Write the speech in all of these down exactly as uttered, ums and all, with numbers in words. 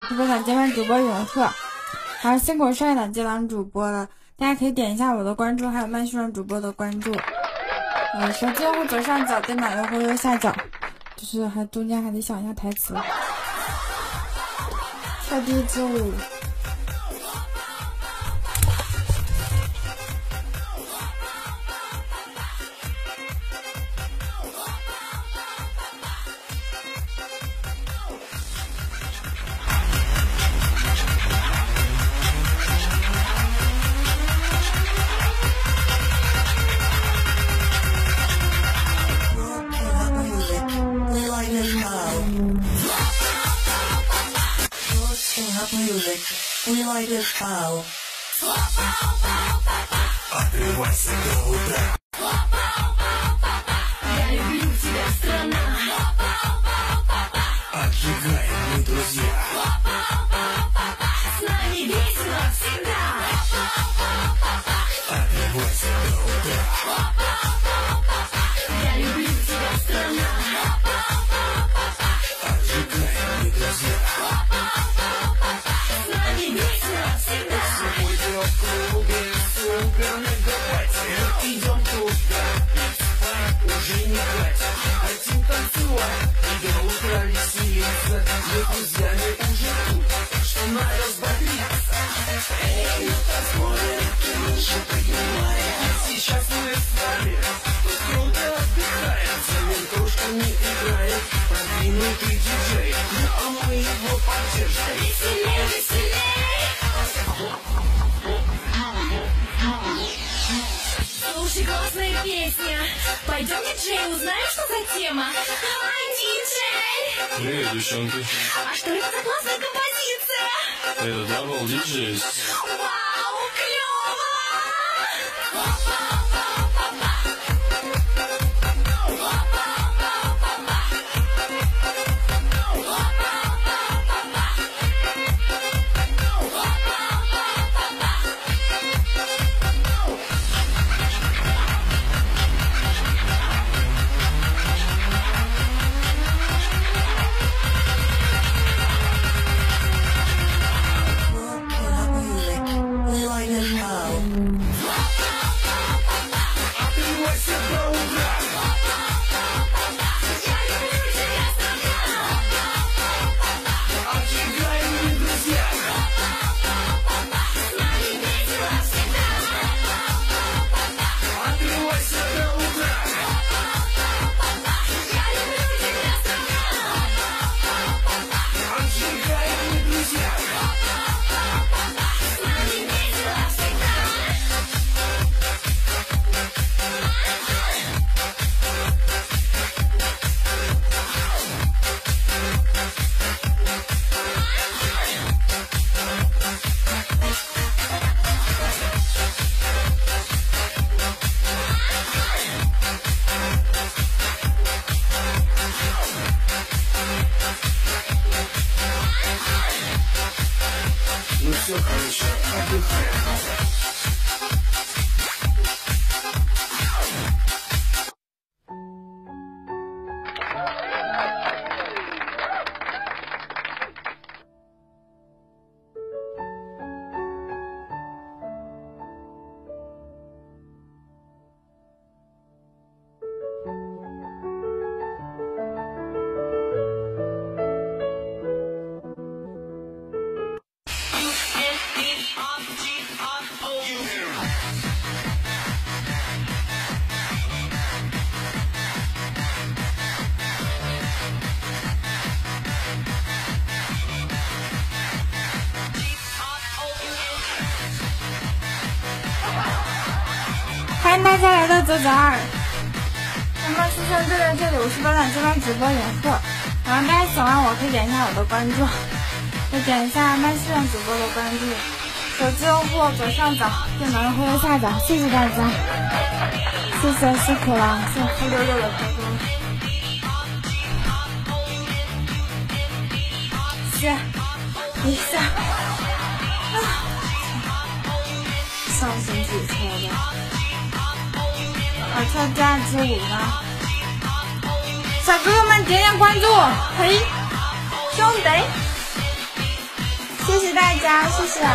直播间接班主播永鹤，好，辛苦上一档接档主播了，大家可以点一下我的关注，还有麦序上主播的关注。呃，手机用户左上角，电脑用户右下角，就是还中间还得想一下台词。跳第一支舞。 We like this how. Отрывайся до утра. Я люблю тебя, страна. Отжигаем мы, друзья. С нами весело всегда. Отрывайся до утра. Я люблю тебя, страна. Отжигаем мы, друзья. Супер, ну давайте идем туда. Уже не хватит, хотим танцевать и до утра веселиться. Мы друзьями уже тут, что надо взбодриться. Эй, ну посмотрим, ты лучше поднимая. Сейчас мы с вами тут круто отдыхаем. За винтушками играем продвинутый диджей. Ну а мы его поддержим. Веселее, веселее. Слушай, классная песня. Пойдем, диджей, узнаем, что за тема. Давай, диджей. Привет, девчонки. А что это за классная композиция? Это Double диджей. Вау, клево! Ну все, короче, отдыхаем. 欢迎大家来到九九二，咱们是现在在这里，我是班长这边直播永鹤。然后大家喜欢我可以点一下我的关注，再点一下麦序上主播的关注。手机用户左上角，电脑用户右下角，谢谢大家，谢谢辛苦了，谢谢黑溜溜的哥哥，谢一下，啊，上身体操的。我跳第二支舞呢，小哥哥们点点关注，嘿，兄弟。 谢谢大家，谢谢。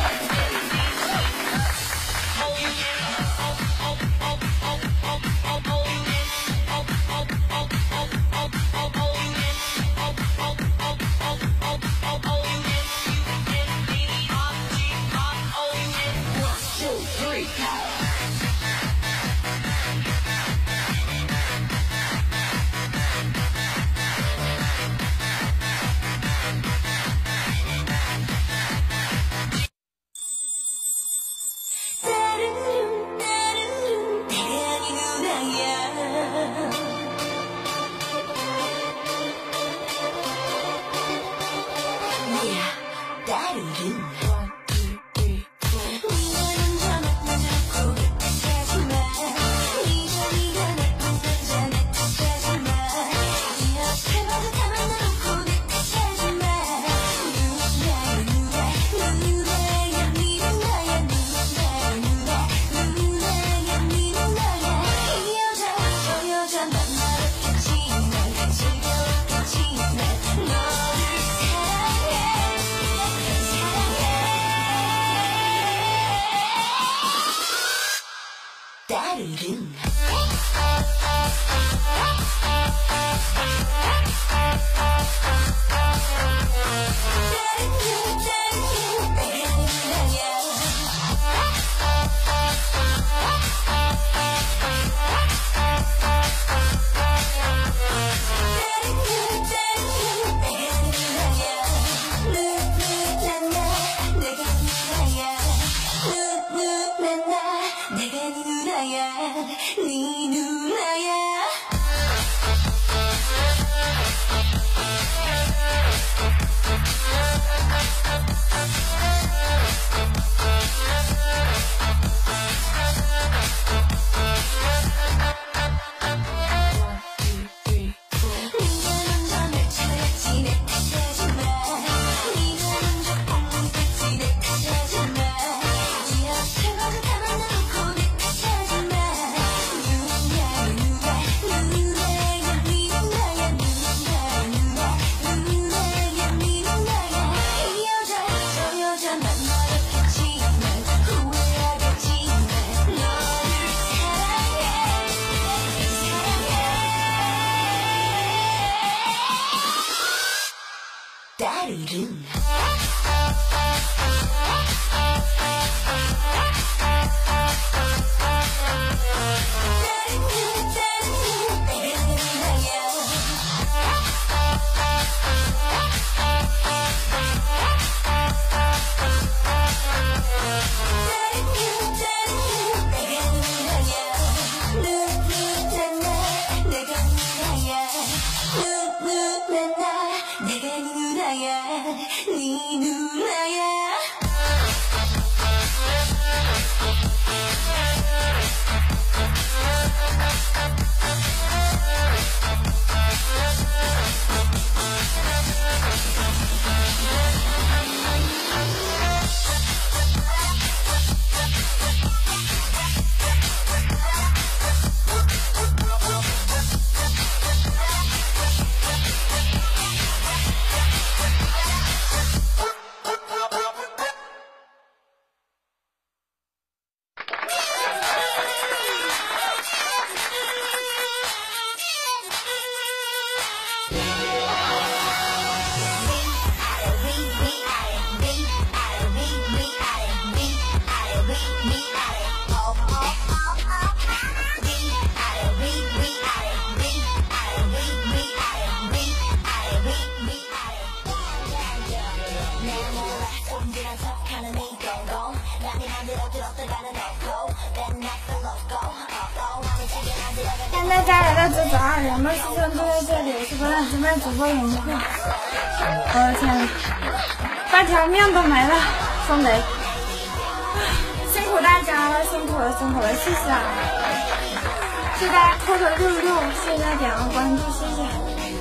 欢迎大家来到九九二人们师兄就在这里，我是本两直麦主播莹莹。我的天，半条命都没了，风雷，辛苦大家了，辛苦了，辛苦了，谢谢啊！谢谢大家扣的六六，谢谢大家点个关注，谢谢。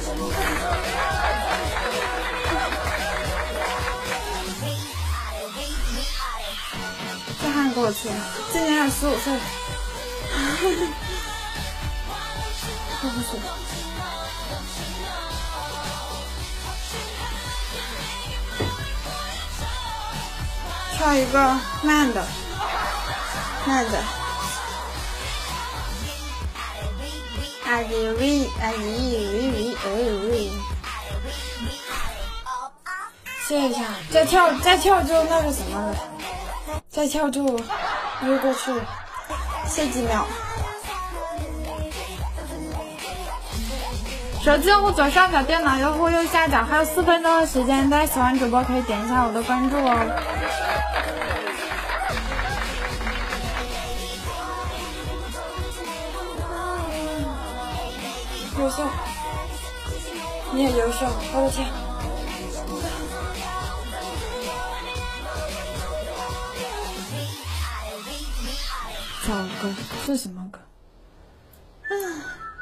这汗给我吃，今年也十五岁了。对不起。 跳一个慢的，慢的。啊哩喂啊哩喂喂哦喂。歇一下，再跳再跳就那个什么了，再跳就溜过去了，歇几秒。手机用户左上角，电脑用户右下角，还有四分钟的时间，大家喜欢直播可以点一下我的关注哦。优秀，你也优秀，我的天！找歌是什么歌？嗯。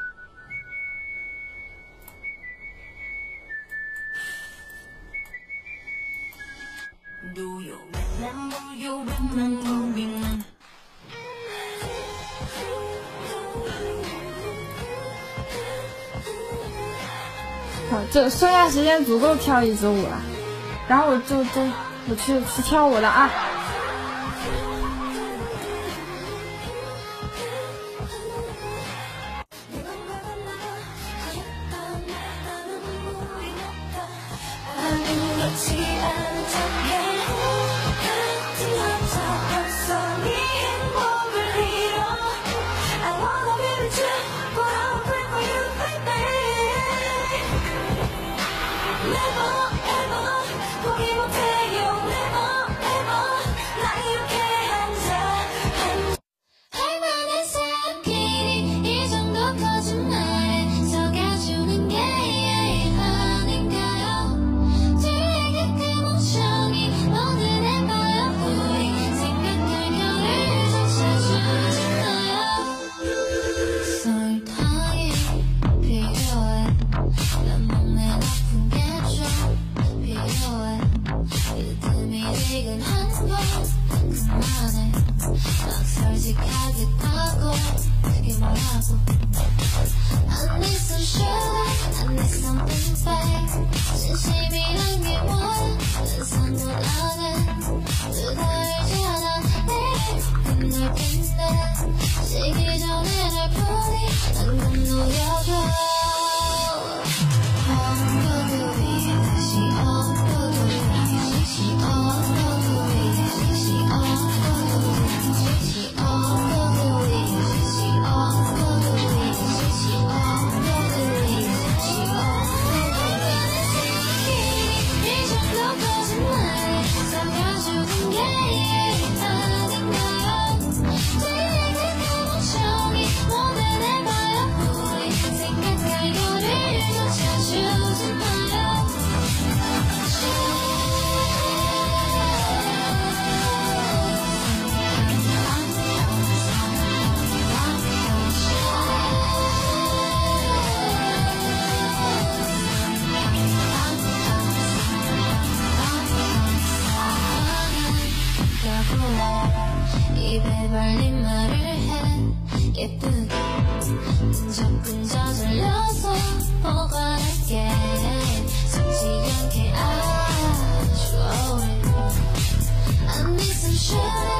好，这剩下时间足够跳一支舞了，然后我就就我去去跳舞了啊！입에 발린 말을 해 예쁘게 끈적끈적 들려서 보관할게 속지 않게 아주 오래 I need some sugar